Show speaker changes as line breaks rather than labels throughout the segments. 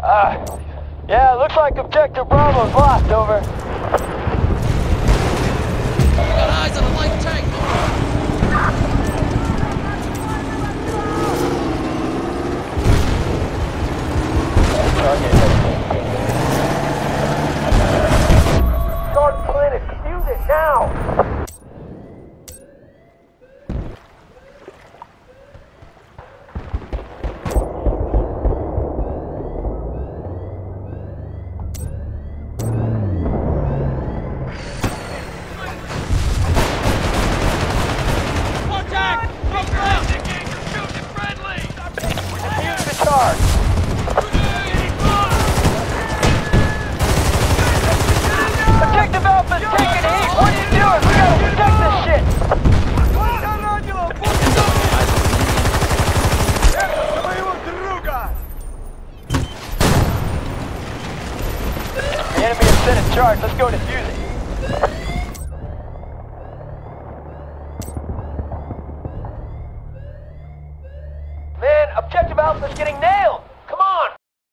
Yeah, looks like Objective Bravo's lost, over.
Got eyes on a light tank.
Start planet, defuse it now! Objective Alpha's taking heat! What are you doing? We gotta protect this shit! The enemy is set in charge. Let's go defuse it. Man, Objective Alpha's getting nailed! Come on!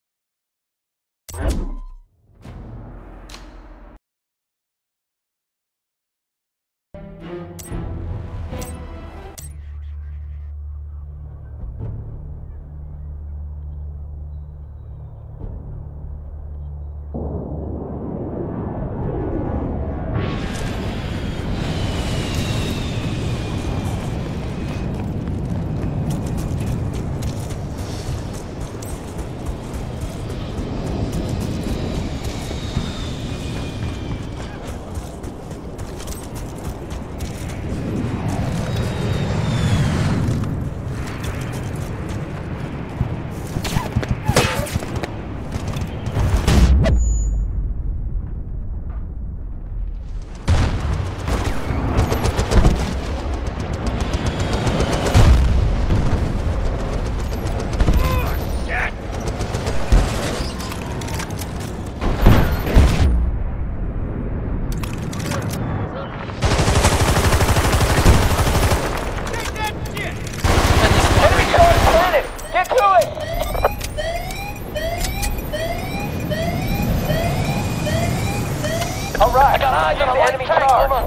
Alright, I got eyes on the enemy car.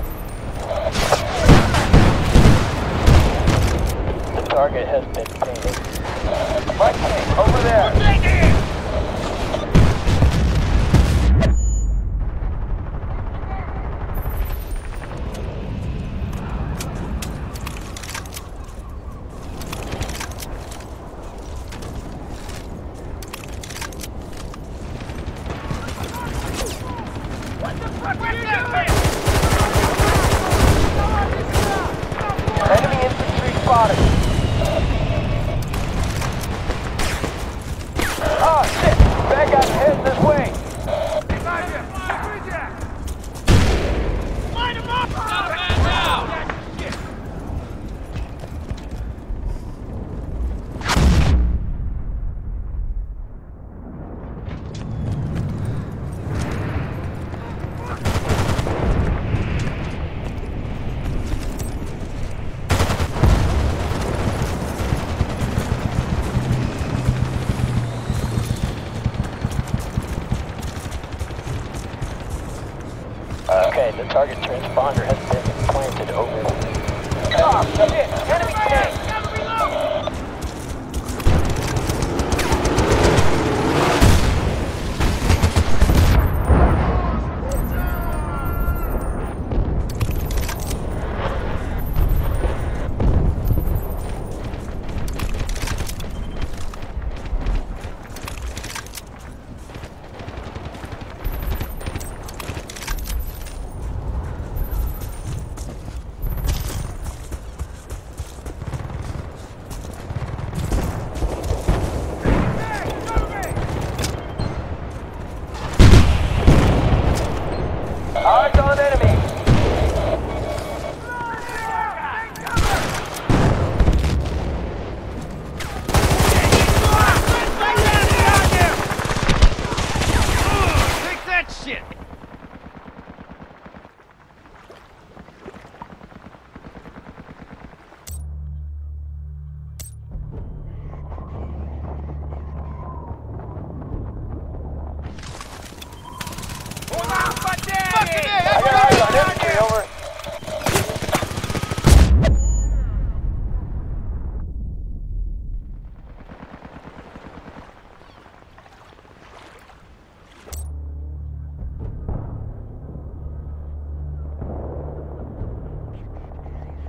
The target has been painted. Right tank, over there. Enemy infantry spotted. Oh shit! Bad guys heading this way.
Light him up! Got a man down!
Okay, the target transponder has been planted over. Ah, shit! Enemy tank!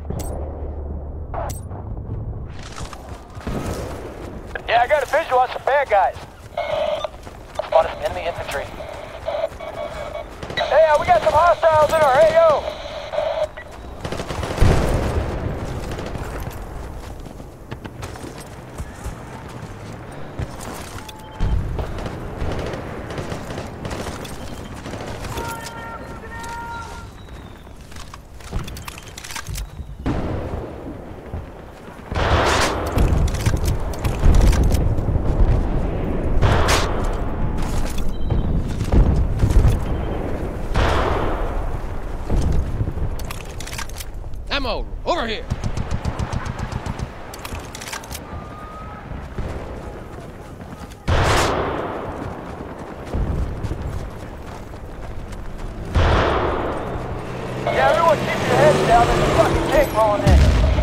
Yeah, I got a visual on some bad guys. Spotted some enemy infantry. Hey, we got some hostiles in our AO.
Ammo, over here.
Yeah, everyone keep your heads down. There's a fucking tank rolling in.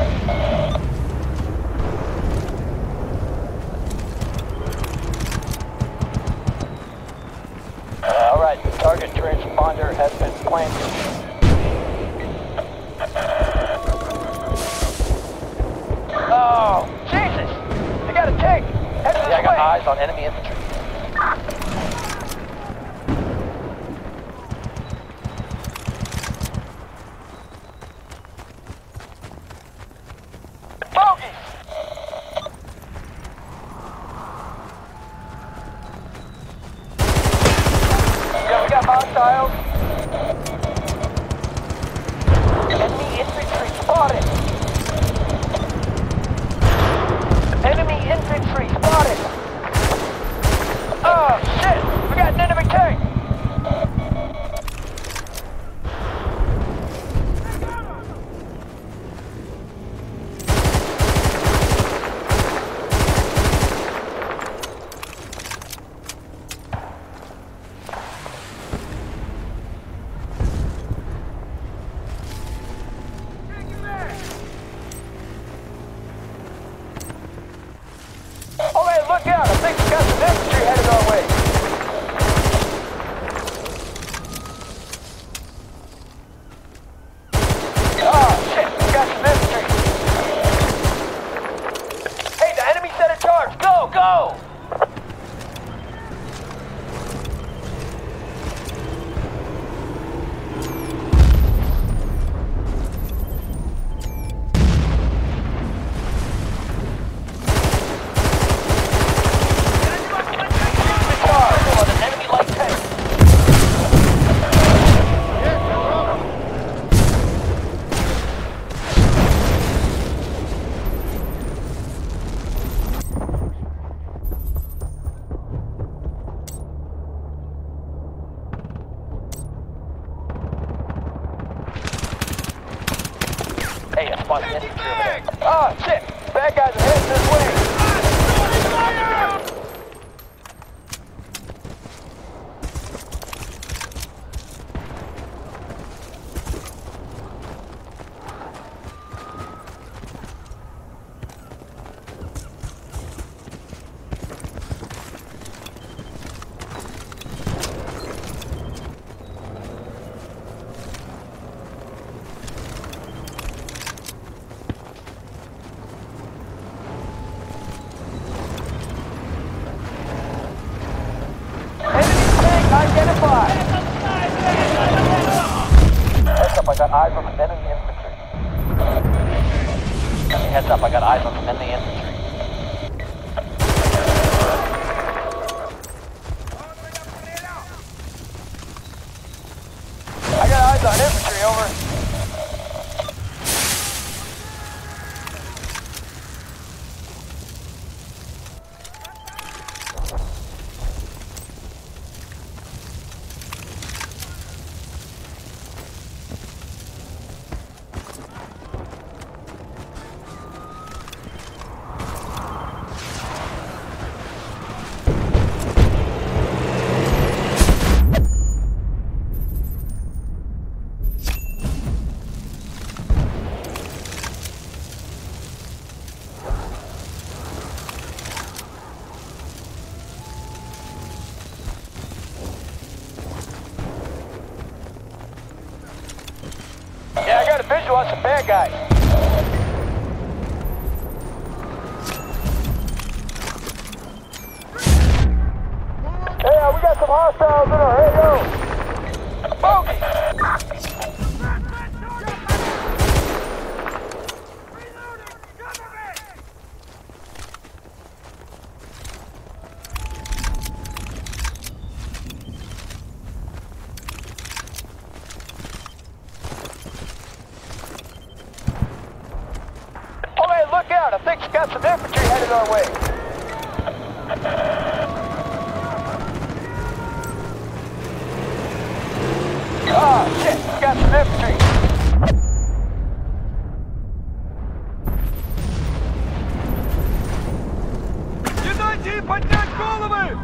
All right, the target transponder has been planted. Oh, Jesus! They got a tank! Head this way! I got eyes on enemy infantry. Bogies! Yeah, we got hostiles. Enemy infantry spotted! Enemy infantry spotted! Oh, shit! We got an enemy tank! Oh, hey, look out! I think we got some infantry headed our way. Oh, shit! We got some infantry. Hey, the enemy set a charge! Go, go! Hey, I spotted infantry over there. Oh, shit! Bad guys are heading this way! Identified! Heads up, I got eyes on some enemy infantry. Heads up, I got eyes on some enemy infantry. I got eyes on infantry, over. Yeah, I got a visual on some bad guys. got some infantry headed our way. Ah, shit, we got some infantry.
Не дайте им поднять головы!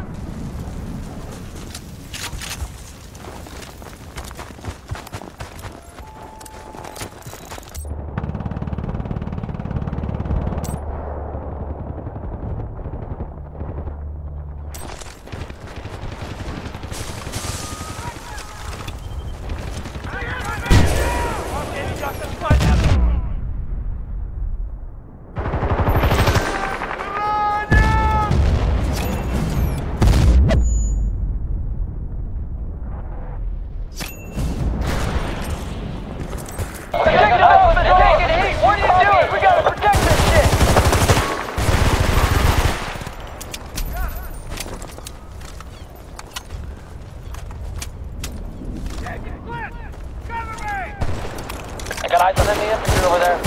I got eyes on enemy infantry over there.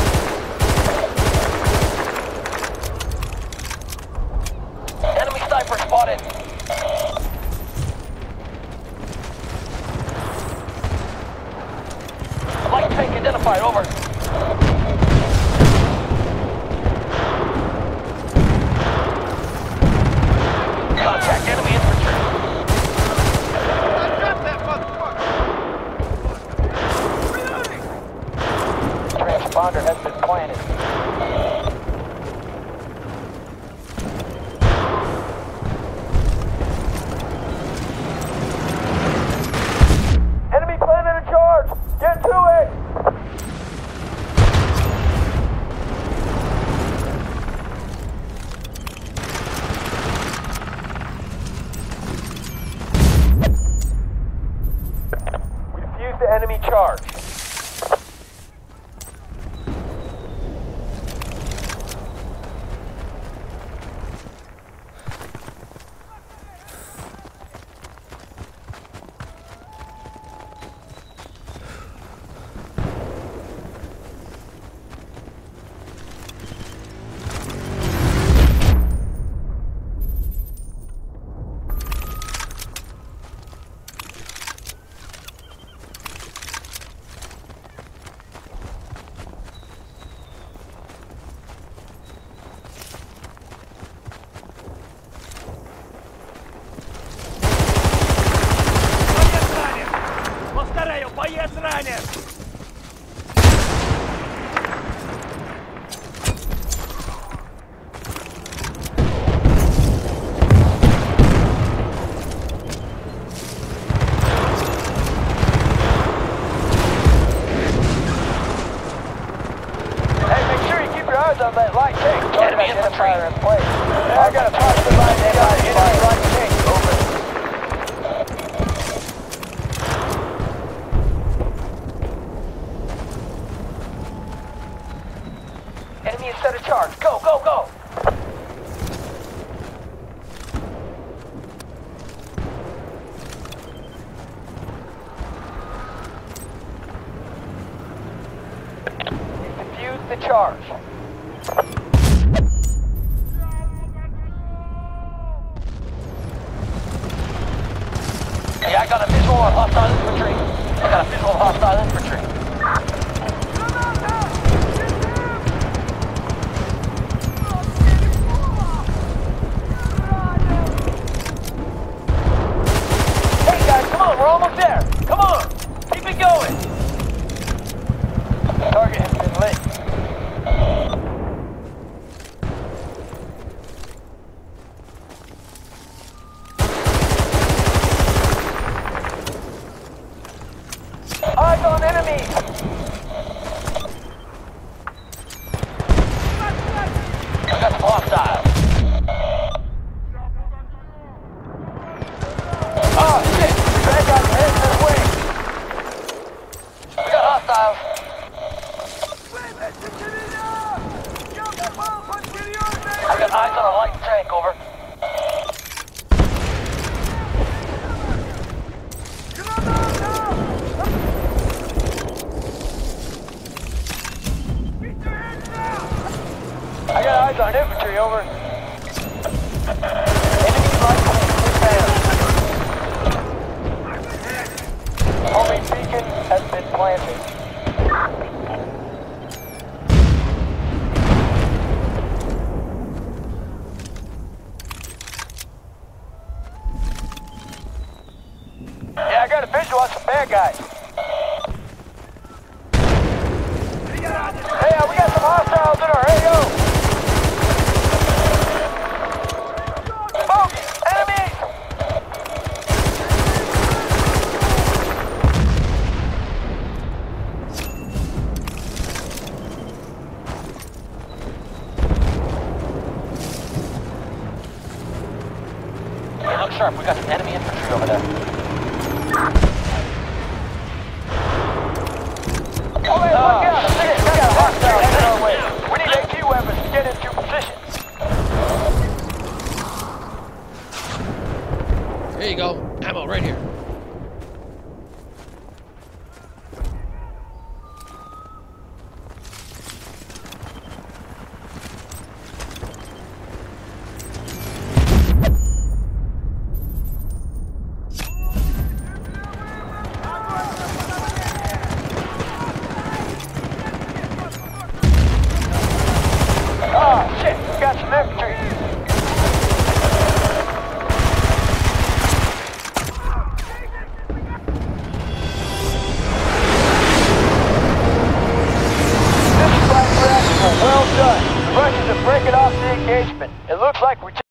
Enemy sniper spotted. Light tank identified, over. Contact enemy infantry.
I got that motherfucker! Reloading!
Transponder has been planted. Enemy planted a charge! Get to it! We defused the enemy charge.
Повторяю, боец ранен!
Hey, make sure you keep your eyes on that light tank. Enemy identifier in place. I got a positive enemy light tank. Over. Enemy is set a charge. Go, go, go! Defuse the charge. Hey, I got a visual on hostile infantry. I got a visual on hostile infantry. Hey guys, come on, we're almost there. Come on, keep it going. The target has been lit. Eyes on enemies! I got eyes on infantry, over. Enemy light tank inbound. Homing beacon has been planted. Yeah, I got a visual on some bad guys. Hey, we got some hostiles in our AO. Folks, enemies!
Hey, look sharp. We got some enemy infantry over there.
Oh, man, look out! We got a hostile headed our way. We need AT weapons to get into position.
Here you go. Ammo right here.
Oh, shit, we got some infantry. Well done. The Russians are breaking off the engagement. It looks like we're